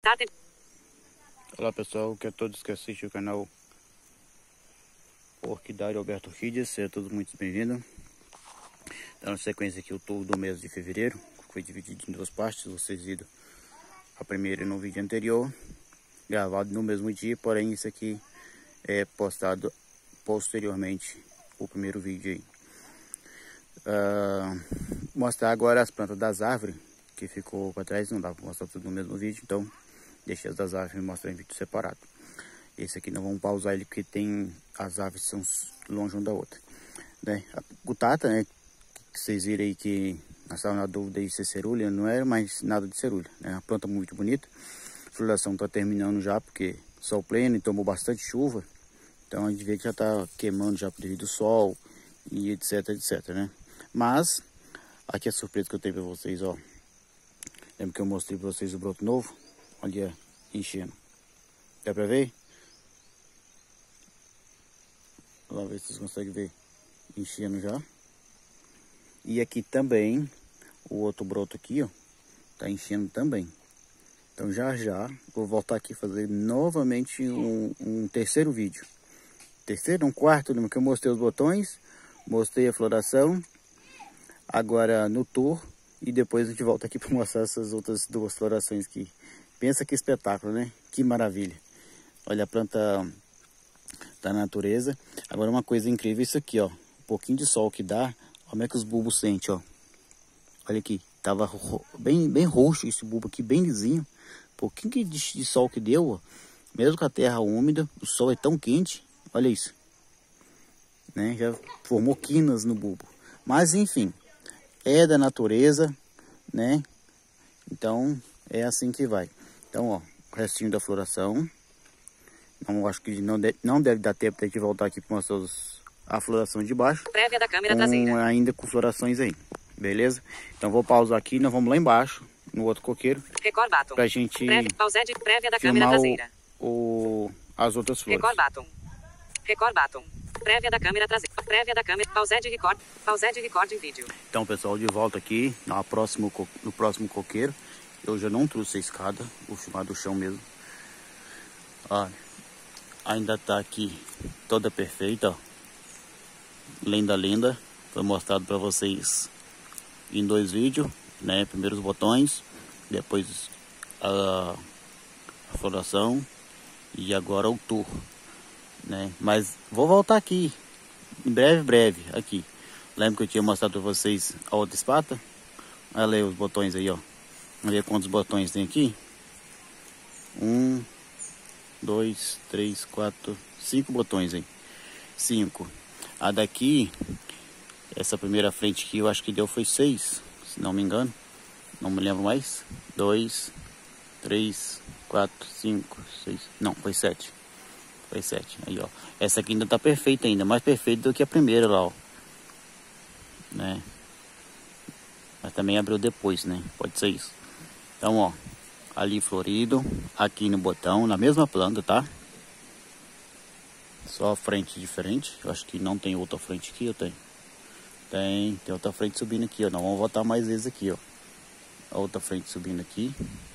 Olá pessoal, que a todos que assistem o canal Orquidário Alberto Orquídeas, sejam todos muito bem-vindos. Dando sequência aqui o tour do mês de fevereiro, que foi dividido em duas partes. Vocês viram a primeira no vídeo anterior, gravado no mesmo dia, porém isso aqui é postado posteriormente o primeiro vídeo aí. Mostrar agora as plantas das árvores que ficou para trás, não dá para mostrar tudo no mesmo vídeo, então deixei as das árvores e mostrar em vídeo separado. Esse aqui nós vamos pausar ele porque tem as árvores são longe uma da outra, né? A gutata, né, que vocês viram aí que nós estávamos na dúvida de ser cerulha, não era mais nada de cerulha, né? Uma planta muito bonita. A floração está terminando já porque sol pleno e tomou bastante chuva, então a gente vê que já está queimando já devido ao sol e etc, né? Mas aqui a surpresa que eu tenho para vocês, ó. Lembra que eu mostrei para vocês o broto novo? Olha, enchendo. Dá para ver? Vamos ver se vocês conseguem ver. Enchendo já. E aqui também, o outro broto aqui, ó, tá enchendo também. Então já vou voltar aqui fazer novamente um terceiro vídeo. Terceiro, um quarto, lembra que eu mostrei os botões, mostrei a floração. Agora no tour, e depois a gente volta aqui para mostrar essas outras duas florações aqui. Pensa que espetáculo, né? Que maravilha. Olha a planta da natureza. Agora uma coisa incrível isso aqui, ó. Um pouquinho de sol que dá, olha como é que os bulbos sentem, ó. Olha aqui, tava bem roxo esse bulbo aqui, bem lisinho. Um pouquinho de sol que deu, ó. Mesmo com a terra úmida, o sol é tão quente, olha isso. Né? Já formou quinas no bulbo. Mas enfim, é da natureza, né? Então é assim que vai. Então, ó, o restinho da floração. Não, acho que não deve dar tempo de voltar aqui para mostrar a floração de baixo. Prévia da câmera traseira. Ainda com florações aí, beleza? Então vou pausar aqui, nós vamos lá embaixo, no outro coqueiro. Record button. Pra gente prévia da câmera traseira. As outras flores. Record button. Record button. Prévia da câmera traseira. Prévia da câmera. Pausé de record em vídeo. Então, pessoal, de volta aqui no próximo coqueiro. Eu já não trouxe a escada, vou filmar do chão mesmo. Olha, ainda tá aqui toda perfeita, ó. Linda. Foi mostrado para vocês em 2 vídeos, né? Primeiro os botões, depois a floração e agora o tour, né? Mas vou voltar aqui em breve aqui. Lembra que eu tinha mostrado para vocês a outra espata? Olha aí os botões aí, ó. Vamos ver quantos botões tem aqui. 1, 2, 3, 4, 5 botões aí. 5. A daqui, essa primeira frente aqui, eu acho que deu foi 6, se não me engano. Não me lembro mais. 2, 3, 4, 5, 6. Não, foi 7. Foi 7. Aí, ó. Essa aqui ainda tá perfeita ainda. Mais perfeita do que a primeira lá, ó. Né? Mas também abriu depois, né? Pode ser isso. Então, ó. Ali florido. Aqui no botão. Na mesma planta, tá? Só a frente diferente. Eu acho que não tem outra frente aqui, eu tenho. Tem outra frente subindo aqui, ó. Nós vamos voltar mais vezes aqui, ó. A outra frente subindo aqui.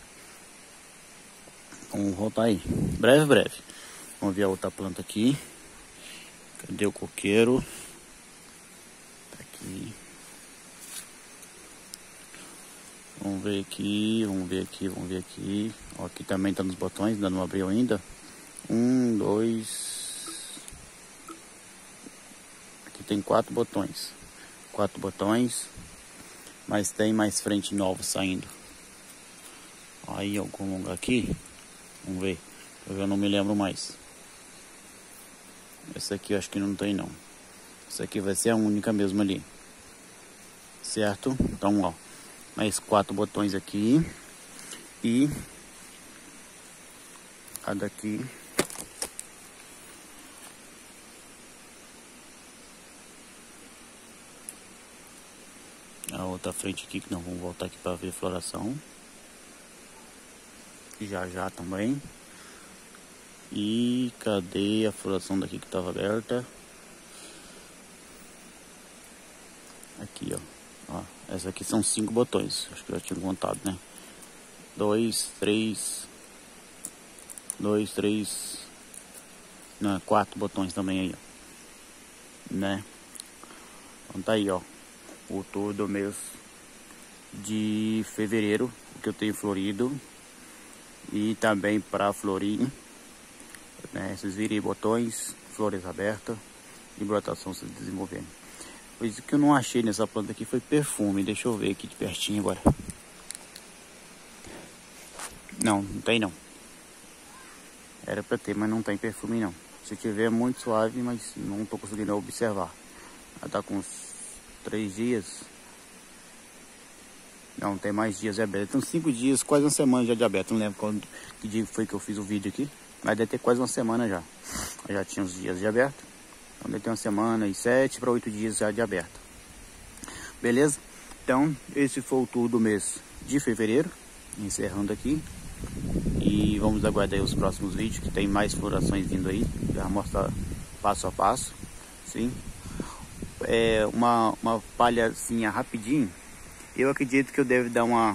Vamos voltar aí. Breve. Vamos ver a outra planta aqui. Cadê o coqueiro? Tá aqui. Vamos ver aqui. Ó, aqui também tá nos botões, ainda não abriu ainda. 1, 2... Tem 4 botões. 4 botões. Mas tem mais frente nova saindo. Aí algum lugar aqui. Vamos ver. Eu já não me lembro mais. Essa aqui eu acho que não tem não. Essa aqui vai ser a única mesmo ali. Certo? Então, ó. Mais 4 botões aqui. E a daqui. A outra frente aqui, que nós vamos voltar aqui para ver a floração. Já também. E cadê a floração daqui que estava aberta? Aqui, ó. Essa aqui são 5 botões. Acho que eu já tinha contado, né? 2, 3, 2, 3, não, 4 botões também aí, ó, né? Então tá aí, ó, o tour do mês de fevereiro que eu tenho florido e também para florir, né? Vocês viram aí, botões, flores abertas e brotação se desenvolvendo. Pois o que eu não achei nessa planta aqui foi perfume. Deixa eu ver aqui de pertinho agora. Não, não tem não. Era pra ter, mas não tem perfume não. Se tiver é muito suave, mas não tô conseguindo observar. Ela tá com uns 3 dias. Não, tem mais dias de aberto. Então 5 dias, quase uma semana já de aberto. Não lembro quando, que dia foi que eu fiz o vídeo aqui. Mas deve ter quase uma semana já. Eu já tinha uns dias de aberto. Então deve ter uma semana e 7 para 8 dias já de aberto. Beleza? Então esse foi o tour do mês de fevereiro. Encerrando aqui. E vamos aguardar aí os próximos vídeos, que tem mais florações vindo aí. Já mostrar passo a passo. Sim. É uma palhazinha rapidinho. Eu acredito que eu devo dar uma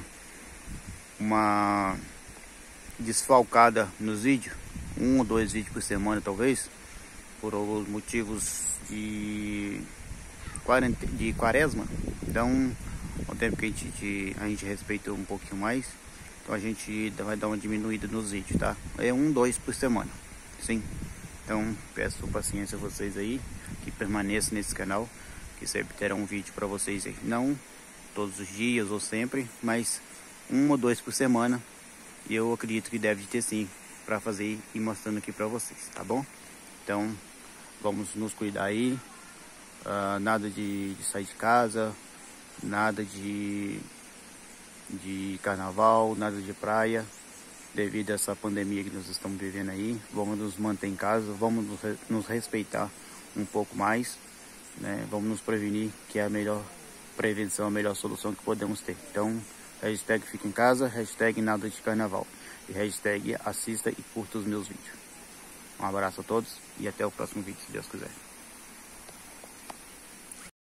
desfalcada nos vídeos. 1 ou 2 vídeos por semana talvez. Por alguns motivos de quaresma. Então, o tempo que a gente respeitou um pouquinho mais. Então a gente vai dar uma diminuída nos vídeos, tá? É 1, 2 por semana. Sim. Então, peço paciência a vocês aí. Que permaneçam nesse canal. Que sempre terá um vídeo para vocês aí. Não todos os dias ou sempre, mas 1 ou 2 por semana. E eu acredito que deve ter sim, para fazer e mostrando aqui para vocês, tá bom? Então, vamos nos cuidar aí. Nada de sair de casa, nada de carnaval, nada de praia, devido a essa pandemia que nós estamos vivendo aí. Vamos nos manter em casa, vamos nos respeitar um pouco mais, né? Vamos nos prevenir, que é a melhor prevenção, a melhor solução que podemos ter. Então, hashtag fica em casa, hashtag nada de carnaval e hashtag assista e curta os meus vídeos. Um abraço a todos e até o próximo vídeo, se Deus quiser.